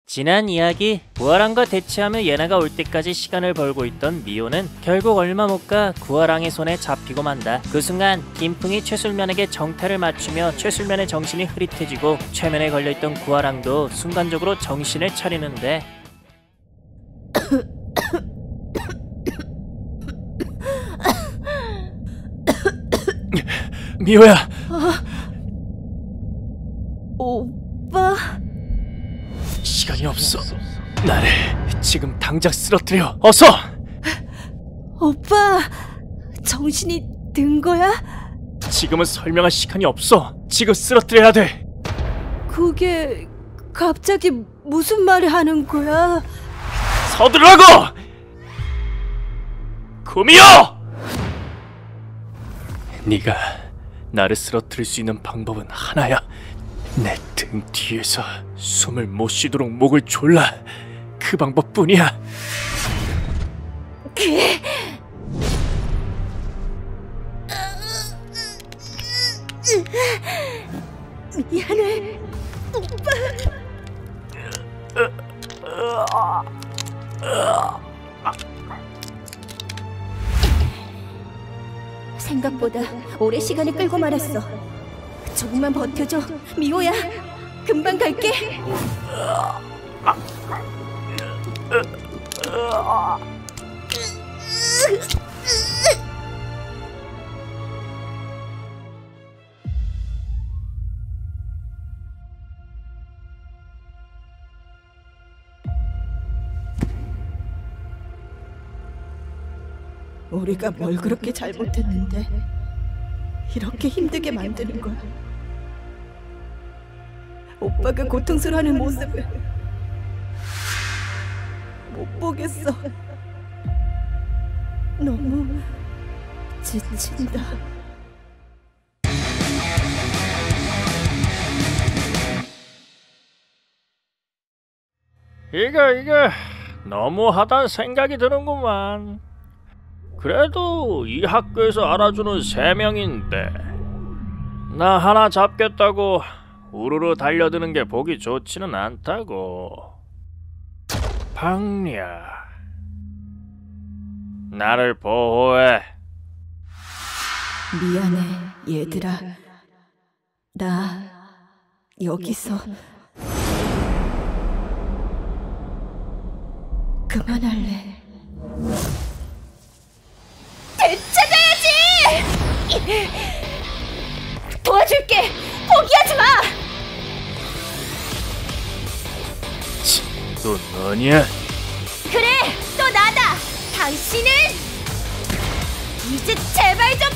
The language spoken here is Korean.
지난 이야기, 구아랑과 대치하며 예나가 올 때까지 시간을 벌고 있던 미호는 결국 얼마 못 가 구아랑의 손에 잡히고 만다. 그 순간 김풍이 최술면에게 정타를 맞추며 최술면의 정신이 흐릿해지고 최면에 걸려있던 구아랑도 순간적으로 정신을 차리는데 미호야! 오빠? 시간이 없어. 나를 지금 당장 쓰러뜨려. 어서! 오빠, 정신이 든 거야? 지금은 설명할 시간이 없어. 지금 쓰러뜨려야 돼. 그게 갑자기 무슨 말을 하는 거야? 서두르라고! 구미호! 네가 나를 쓰러뜨릴 수 있는 방법은 하나야. 내 등 뒤에서 숨을 못 쉬도록 목을 졸라. 그 방법뿐이야. 미안해, 오빠. 생각보다 오래 시간을 끌고 말았어. 조금만 버텨줘, 미호야. 금방 갈게. 우리가 뭘 그렇게 잘못했는데 이렇게 힘들게 만드는 거야. 오빠가 고통스러워하는 모습을 못 보겠어. 너무 지친다. 이거 너무하단 생각이 드는구만. 그래도 이 학교에서 알아주는 3명인데 나 하나 잡겠다고 우르르 달려드는 게 보기 좋지는 않다고. 박리야, 나를 보호해. 미안해, 얘들아. 나 여기서 그만할래. 되찾아야지! 도와줄게! 포기하지 마! 또 너냐? 그래! 또 나다! 당신은 이제 제발 좀